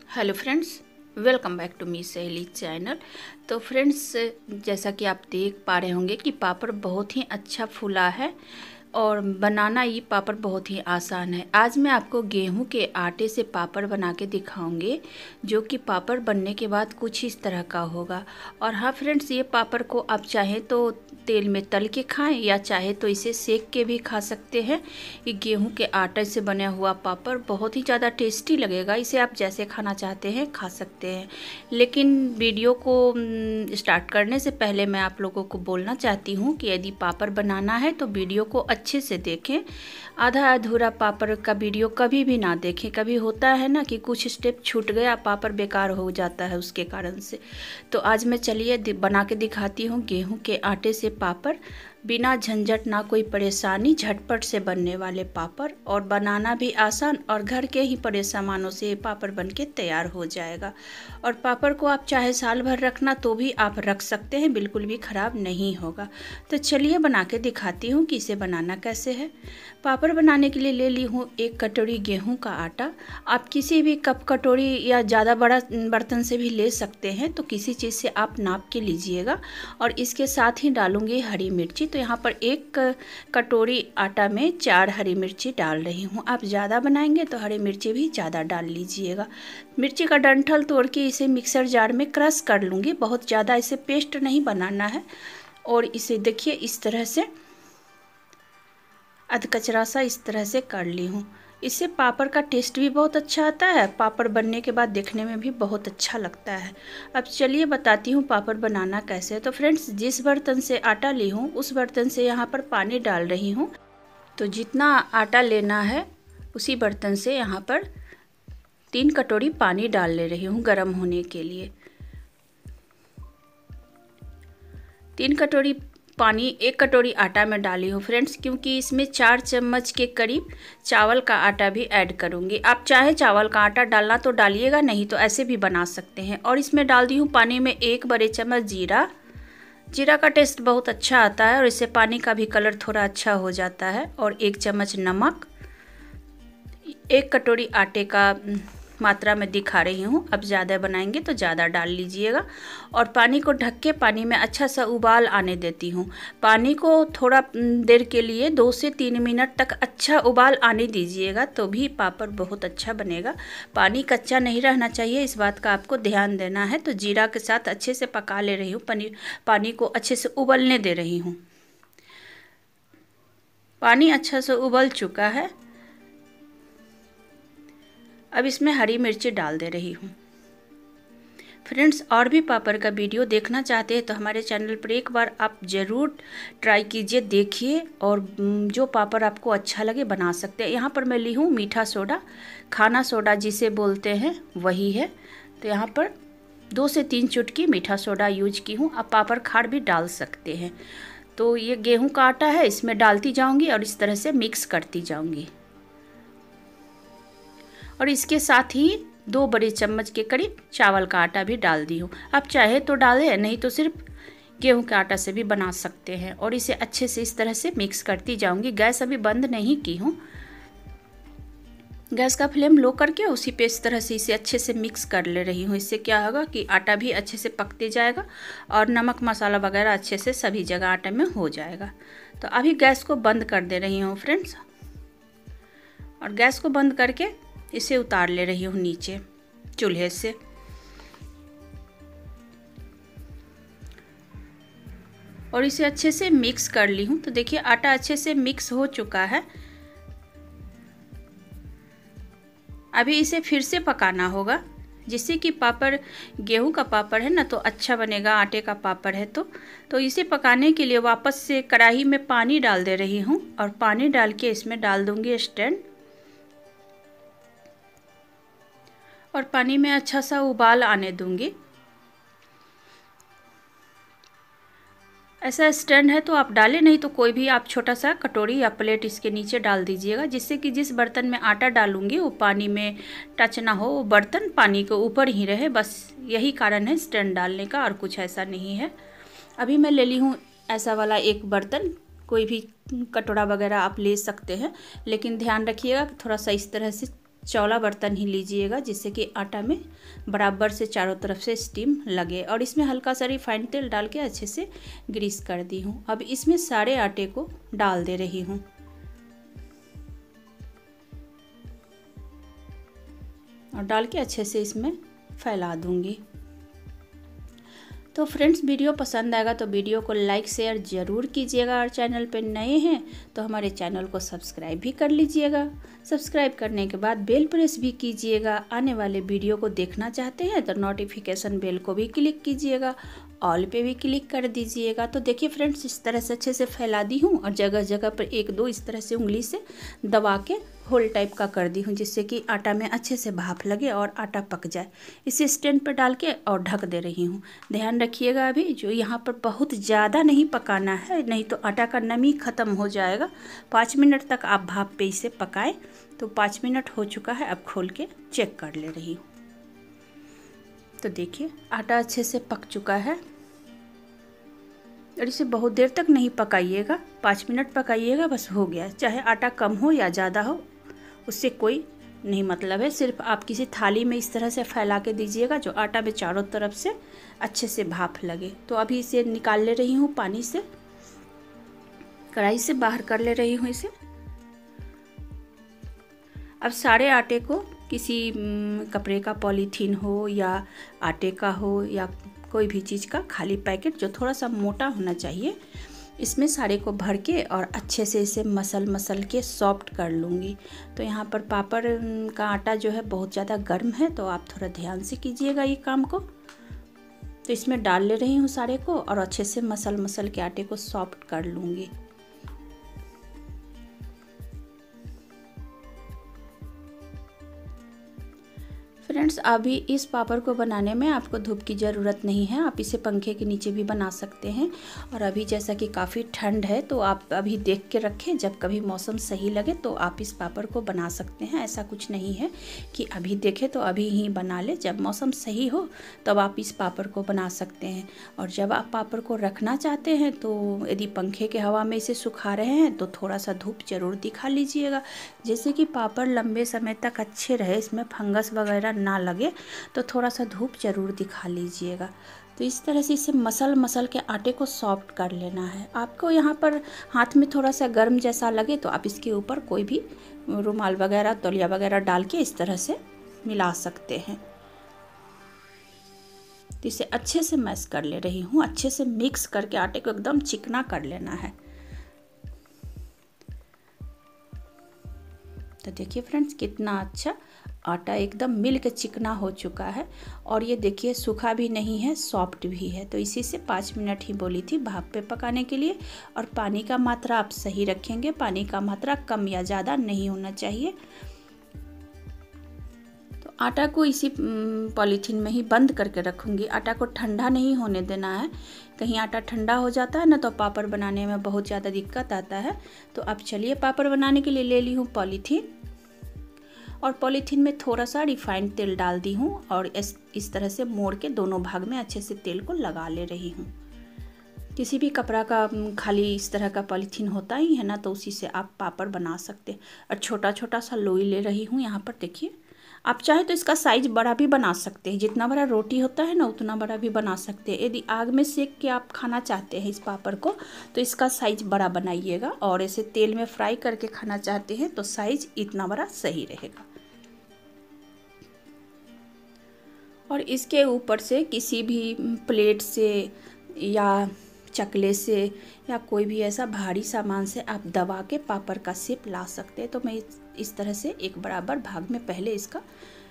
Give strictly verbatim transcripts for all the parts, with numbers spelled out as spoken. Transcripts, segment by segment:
Hello friends, welcome back to me Saheli channel. तो friends, जैसा कि आप देख पा रहे होंगे कि पापड़ बहुत ही अच्छा फूला है और बनाना ये पापड़ बहुत ही आसान है। आज मैं आपको गेहूं के आटे से पापड़ बना के दिखाऊंगी, जो कि पापड़ बनने के बाद कुछ इस तरह का होगा। और हाँ फ्रेंड्स, ये पापड़ को आप चाहें तो तेल में तल के खाएं या चाहे तो इसे सेक के भी खा सकते हैं। ये गेहूं के आटे से बना हुआ पापड़ बहुत ही ज़्यादा टेस्टी लगेगा। इसे आप जैसे खाना चाहते हैं खा सकते हैं। लेकिन वीडियो को स्टार्ट करने से पहले मैं आप लोगों को बोलना चाहती हूँ कि यदि पापड़ बनाना है तो वीडियो को अच्छे से देखें। आधा अधूरा पापड़ का वीडियो कभी भी ना देखें। कभी होता है ना कि कुछ स्टेप छूट गया, पापड़ बेकार हो जाता है उसके कारण से। तो आज मैं चलिए बना के दिखाती हूँ गेहूं के आटे से पापड़। बिना झंझट, ना कोई परेशानी, झटपट से बनने वाले पापड़, और बनाना भी आसान, और घर के ही पड़े सामानों से पापड़ बन के तैयार हो जाएगा। और पापड़ को आप चाहे साल भर रखना तो भी आप रख सकते हैं, बिल्कुल भी ख़राब नहीं होगा। तो चलिए बना के दिखाती हूँ कि इसे बनाना कैसे है। पापड़ बनाने के लिए ले ली हूँ एक कटोरी गेहूं का आटा। आप किसी भी कप, कटोरी या ज़्यादा बड़ा बर्तन से भी ले सकते हैं, तो किसी चीज़ से आप नाप के लीजिएगा। और इसके साथ ही डालूंगी हरी मिर्ची। तो यहाँ पर एक कटोरी आटा में चार हरी मिर्ची डाल रही हूँ। आप ज़्यादा बनाएंगे तो हरी मिर्ची भी ज़्यादा डाल लीजिएगा। मिर्ची का डंठल तोड़ के इसे मिक्सर जार में क्रश कर लूँगी। बहुत ज़्यादा इसे पेस्ट नहीं बनाना है। और इसे देखिए इस तरह से अध कचरा सा इस तरह से कर ली हूँ। इससे पापड़ का टेस्ट भी बहुत अच्छा आता है। पापड़ बनने के बाद देखने में भी बहुत अच्छा लगता है। अब चलिए बताती हूँ पापड़ बनाना कैसे है। तो फ्रेंड्स, जिस बर्तन से आटा ली हूँ उस बर्तन से यहाँ पर पानी डाल रही हूँ। तो जितना आटा लेना है उसी बर्तन से यहाँ पर तीन कटोरी पानी डाल ले रही हूँ गर्म होने के लिए। तीन कटोरी पानी एक कटोरी आटा में डाली हूँ फ्रेंड्स, क्योंकि इसमें चार चम्मच के करीब चावल का आटा भी ऐड करूँगी। आप चाहे चावल का आटा डालना तो डालिएगा, नहीं तो ऐसे भी बना सकते हैं। और इसमें डाल दी हूँ पानी में एक बड़े चम्मच जीरा। जीरा का टेस्ट बहुत अच्छा आता है और इससे पानी का भी कलर थोड़ा अच्छा हो जाता है। और एक चम्मच नमक। एक कटोरी आटे का मात्रा में दिखा रही हूँ, अब ज़्यादा बनाएंगे तो ज़्यादा डाल लीजिएगा। और पानी को ढक के पानी में अच्छा सा उबाल आने देती हूँ। पानी को थोड़ा देर के लिए दो से तीन मिनट तक अच्छा उबाल आने दीजिएगा, तो भी पापड़ बहुत अच्छा बनेगा। पानी कच्चा नहीं रहना चाहिए, इस बात का आपको ध्यान देना है। तो जीरा के साथ अच्छे से पका ले रही हूँ, पानी पानी को अच्छे से उबलने दे रही हूँ। पानी अच्छा से उबल चुका है। अब इसमें हरी मिर्ची डाल दे रही हूँ। फ्रेंड्स, और भी पापड़ का वीडियो देखना चाहते हैं तो हमारे चैनल पर एक बार आप ज़रूर ट्राई कीजिए, देखिए, और जो पापड़ आपको अच्छा लगे बना सकते हैं। यहाँ पर मैं ली हूँ मीठा सोडा, खाना सोडा जिसे बोलते हैं वही है। तो यहाँ पर दो से तीन चुटकी मीठा सोडा यूज की हूँ। आप पापड़ खाड़ भी डाल सकते हैं। तो ये गेहूँ का आटा है, इसमें डालती जाऊँगी और इस तरह से मिक्स करती जाऊँगी। और इसके साथ ही दो बड़े चम्मच के करीब चावल का आटा भी डाल दी हूँ। आप चाहे तो डालें, नहीं तो सिर्फ गेहूं के आटा से भी बना सकते हैं। और इसे अच्छे से इस तरह से मिक्स करती जाऊंगी। गैस अभी बंद नहीं की हूँ। गैस का फ्लेम लो करके उसी पे इस तरह से इसे अच्छे से मिक्स कर ले रही हूँ। इससे क्या होगा कि आटा भी अच्छे से पकते जाएगा और नमक मसाला वगैरह अच्छे से सभी जगह आटे में हो जाएगा। तो अभी गैस को बंद कर दे रही हूँ फ्रेंड्स। और गैस को बंद करके इसे उतार ले रही हूँ नीचे चूल्हे से। और इसे अच्छे से मिक्स कर ली हूँ। तो देखिए आटा अच्छे से मिक्स हो चुका है। अभी इसे फिर से पकाना होगा, जिससे कि पापड़, गेहूं का पापड़ है ना, तो अच्छा बनेगा। आटे का पापड़ है तो तो इसे पकाने के लिए वापस से कढ़ाई में पानी डाल दे रही हूँ। और पानी डाल के इसमें डाल दूंगी स्टैंड। और पानी में अच्छा सा उबाल आने दूंगी। ऐसा स्टैंड है तो आप डालें, नहीं तो कोई भी आप छोटा सा कटोरी या प्लेट इसके नीचे डाल दीजिएगा, जिससे कि जिस बर्तन में आटा डालूंगी वो पानी में टच ना हो, वो बर्तन पानी के ऊपर ही रहे। बस यही कारण है स्टैंड डालने का, और कुछ ऐसा नहीं है। अभी मैं ले ली हूँ ऐसा वाला एक बर्तन। कोई भी कटोरा वगैरह आप ले सकते हैं, लेकिन ध्यान रखिएगा कि थोड़ा सा इस तरह से चौड़ा बर्तन ही लीजिएगा, जिससे कि आटा में बराबर से चारों तरफ से स्टीम लगे। और इसमें हल्का सा रिफाइंड तेल डाल के अच्छे से ग्रीस कर दी हूँ। अब इसमें सारे आटे को डाल दे रही हूँ। और डाल के अच्छे से इसमें फैला दूंगी। तो फ्रेंड्स, वीडियो पसंद आएगा तो वीडियो को लाइक शेयर ज़रूर कीजिएगा, और चैनल पर नए हैं तो हमारे चैनल को सब्सक्राइब भी कर लीजिएगा। सब्सक्राइब करने के बाद बेल प्रेस भी कीजिएगा। आने वाले वीडियो को देखना चाहते हैं तो नोटिफिकेशन बेल को भी क्लिक कीजिएगा, ऑल पे भी क्लिक कर दीजिएगा। तो देखिए फ्रेंड्स, इस तरह से अच्छे से फैला दी हूँ और जगह जगह पर एक दो इस तरह से उंगली से दबा के होल टाइप का कर दी हूँ, जिससे कि आटा में अच्छे से भाप लगे और आटा पक जाए। इसे स्टैंड पर डाल के और ढक दे रही हूँ। ध्यान रखिएगा, अभी जो यहाँ पर बहुत ज़्यादा नहीं पकाना है, नहीं तो आटा का नमी ख़त्म हो जाएगा। पाँच मिनट तक आप भाप पे इसे पकाएं। तो पाँच मिनट हो चुका है, अब खोल के चेक कर ले रही हूँ। तो देखिए आटा अच्छे से पक चुका है। और इसे बहुत देर तक नहीं पकाइएगा, पाँच मिनट पकाइएगा, बस हो गया। चाहे आटा कम हो या ज़्यादा हो, उससे कोई नहीं मतलब है। सिर्फ आप किसी थाली में इस तरह से फैला के दीजिएगा जो आटा में चारों तरफ से अच्छे से भाप लगे। तो अभी इसे निकाल ले रही हूँ पानी से, कढ़ाई से बाहर कर ले रही हूँ इसे। अब सारे आटे को किसी कपड़े का पॉलीथीन हो या आटे का हो या कोई भी चीज़ का खाली पैकेट जो थोड़ा सा मोटा होना चाहिए, इसमें सारे को भर के और अच्छे से इसे मसल मसल के सॉफ्ट कर लूँगी। तो यहाँ पर पापड़ का आटा जो है बहुत ज़्यादा गर्म है, तो आप थोड़ा ध्यान से कीजिएगा ये काम को। तो इसमें डाल ले रही हूँ सारे को और अच्छे से मसल मसल के आटे को सॉफ्ट कर लूँगी। फ्रेंड्स, अभी इस पापड़ को बनाने में आपको धूप की ज़रूरत नहीं है, आप इसे पंखे के नीचे भी बना सकते हैं। और अभी जैसा कि काफ़ी ठंड है तो आप अभी देख के रखें, जब कभी मौसम सही लगे तो आप इस पापड़ को बना सकते हैं। ऐसा कुछ नहीं है कि अभी देखें तो अभी ही बना ले, जब मौसम सही हो तब आप इस पापड़ को बना सकते हैं। और जब आप पापड़ को रखना चाहते हैं तो यदि पंखे के हवा में इसे सुखा रहे हैं तो थोड़ा सा धूप ज़रूर दिखा लीजिएगा, जैसे कि पापड़ लंबे समय तक अच्छे रहे, इसमें फंगस वगैरह ना लगे। तो थोड़ा सा धूप जरूर दिखा लीजिएगा। तो इस तरह से इसे मसल मसल के आटे को सॉफ्ट कर लेना है। आपको यहाँ पर हाथ में थोड़ा सा गर्म जैसा लगे तो आप इसके ऊपर कोई भी रुमाल वगैरह तौलिया वगैरह डाल के इस तरह से मिला सकते हैं। तो इसे अच्छे से मैश कर ले रही हूँ, अच्छे से मिक्स करके आटे को एकदम चिकना कर लेना है। तो देखिए फ्रेंड्स, कितना अच्छा आटा एकदम मिल के चिकना हो चुका है। और ये देखिए सूखा भी नहीं है, सॉफ्ट भी है। तो इसी से पाँच मिनट ही बोली थी भाप पे पकाने के लिए। और पानी का मात्रा आप सही रखेंगे, पानी का मात्रा कम या ज़्यादा नहीं होना चाहिए। तो आटा को इसी पॉलीथीन में ही बंद करके रखूँगी। आटा को ठंडा नहीं होने देना है, कहीं आटा ठंडा हो जाता है ना तो पापड़ बनाने में बहुत ज़्यादा दिक्कत आता है। तो अब चलिए, पापड़ बनाने के लिए ले ली हूँ पॉलीथीन, और पॉलीथीन में थोड़ा सा रिफाइंड तेल डाल दी हूँ और इस इस तरह से मोड़ के दोनों भाग में अच्छे से तेल को लगा ले रही हूँ। किसी भी कपड़ा का खाली इस तरह का पॉलीथीन होता ही है ना, तो उसी से आप पापड़ बना सकते हैं। और छोटा छोटा सा लोई ले रही हूँ यहाँ पर। देखिए, आप चाहे तो इसका साइज बड़ा भी बना सकते हैं, जितना बड़ा रोटी होता है ना उतना बड़ा भी बना सकते हैं। यदि आग में सेक के आप खाना चाहते हैं इस पापड़ को तो इसका साइज बड़ा बनाइएगा, और इसे तेल में फ्राई करके खाना चाहते हैं तो साइज इतना बड़ा सही रहेगा। और इसके ऊपर से किसी भी प्लेट से या चकले से या कोई भी ऐसा भारी सामान से आप दबा के पापड़ का शेप ला सकते हैं। तो मैं इस तरह से एक बराबर भाग में पहले इसका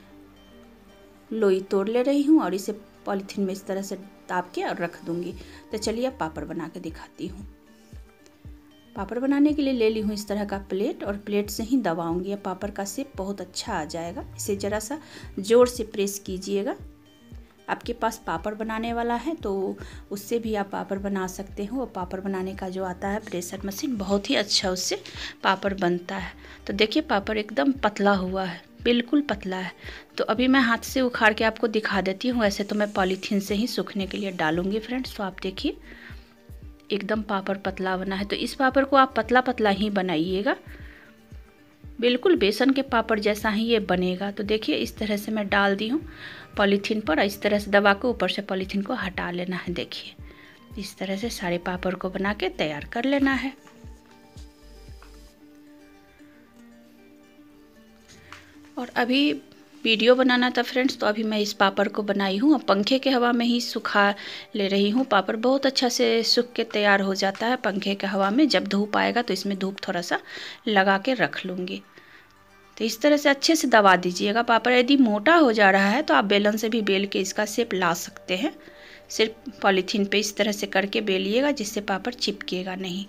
लोई तोड़ ले रही हूँ और इसे पॉलीथीन में इस तरह से दाब के और रख दूँगी। तो चलिए अब पापड़ बना के दिखाती हूँ। पापड़ बनाने के लिए ले ली हूँ इस तरह का प्लेट, और प्लेट से ही दबाऊंगी। पापड़ का शेप बहुत अच्छा आ जाएगा। इसे ज़रा सा ज़ोर से प्रेस कीजिएगा। आपके पास पापड़ बनाने वाला है तो उससे भी आप पापड़ बना सकते हो। और पापड़ बनाने का जो आता है प्रेशर मशीन, बहुत ही अच्छा उससे पापड़ बनता है। तो देखिए पापड़ एकदम पतला हुआ है, बिल्कुल पतला है। तो अभी मैं हाथ से उखाड़ के आपको दिखा देती हूँ। वैसे तो मैं पॉलीथीन से ही सूखने के लिए डालूँगी फ्रेंड्स। तो आप देखिए एकदम पापड़ पतला बना है। तो इस पापड़ को आप पतला पतला ही बनाइएगा। बिल्कुल बेसन के पापड़ जैसा ही ये बनेगा। तो देखिए इस तरह से मैं डाल दी हूँ पॉलीथीन पर, इस तरह से दबा के ऊपर से पॉलीथीन को हटा लेना है। देखिए इस तरह से सारे पापड़ को बना के तैयार कर लेना है। और अभी वीडियो बनाना था फ्रेंड्स, तो अभी मैं इस पापड़ को बनाई हूँ और पंखे के हवा में ही सुखा ले रही हूँ। पापड़ बहुत अच्छा से सूख के तैयार हो जाता है पंखे के हवा में। जब धूप आएगा तो इसमें धूप थोड़ा सा लगा के रख लूँगी। तो इस तरह से अच्छे से दबा दीजिएगा पापड़। यदि मोटा हो जा रहा है तो आप बेलन से भी बेल के इसका शेप ला सकते हैं। सिर्फ पॉलीथीन पे इस तरह से करके बेलिएगा जिससे पापड़ चिपकेगा नहीं।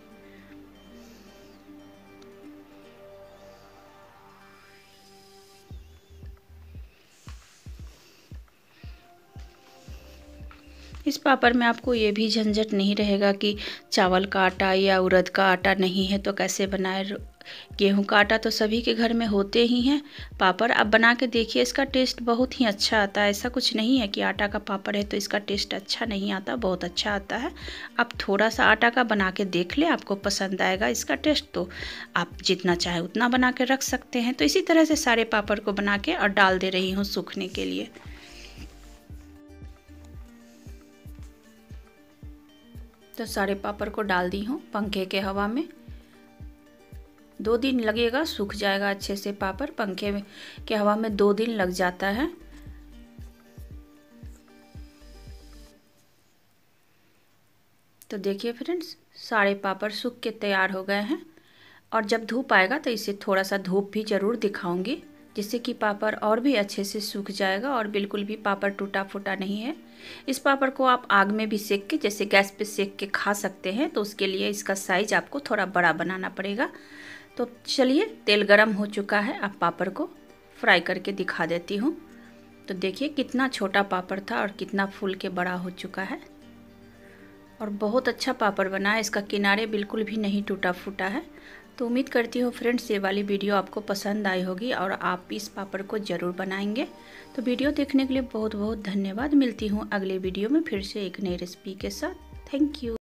इस पापड़ में आपको ये भी झंझट नहीं रहेगा कि चावल का आटा या उड़द का आटा नहीं है तो कैसे बनाए। गेहूं का आटा तो सभी के घर में होते ही हैं। पापड़ आप बना के देखिए, इसका टेस्ट बहुत ही अच्छा आता है। ऐसा कुछ नहीं है कि आटा का पापड़ है तो इसका टेस्ट अच्छा नहीं आता, बहुत अच्छा आता है। आप थोड़ा सा आटा का बना के देख ले, आपको पसंद आएगा इसका टेस्ट, तो आप जितना चाहे उतना बना के रख सकते हैं। तो इसी तरह से सारे पापड़ को बना के और डाल दे रही हूँ सूखने के लिए। तो सारे पापड़ को डाल दी हूँ पंखे के हवा में। दो दिन लगेगा, सूख जाएगा अच्छे से पापड़। पंखे के हवा में दो दिन लग जाता है। तो देखिए फ्रेंड्स सारे पापड़ सूख के तैयार हो गए हैं। और जब धूप आएगा तो इसे थोड़ा सा धूप भी ज़रूर दिखाऊंगी, जिससे कि पापड़ और भी अच्छे से सूख जाएगा और बिल्कुल भी पापड़ टूटा फूटा नहीं है। इस पापड़ को आप आग में भी सेक के, जैसे गैस पे सेक के खा सकते हैं। तो उसके लिए इसका साइज आपको थोड़ा बड़ा बनाना पड़ेगा। तो चलिए तेल गरम हो चुका है, आप पापड़ को फ्राई करके दिखा देती हूँ। तो देखिए कितना छोटा पापड़ था और कितना फूल के बड़ा हो चुका है और बहुत अच्छा पापड़ बना है। इसका किनारे बिल्कुल भी नहीं टूटा फूटा है। तो उम्मीद करती हूँ फ्रेंड्स ये वाली वीडियो आपको पसंद आई होगी और आप इस पापड़ को ज़रूर बनाएंगे। तो वीडियो देखने के लिए बहुत बहुत धन्यवाद। मिलती हूँ अगले वीडियो में फिर से एक नई रेसिपी के साथ। Thank you.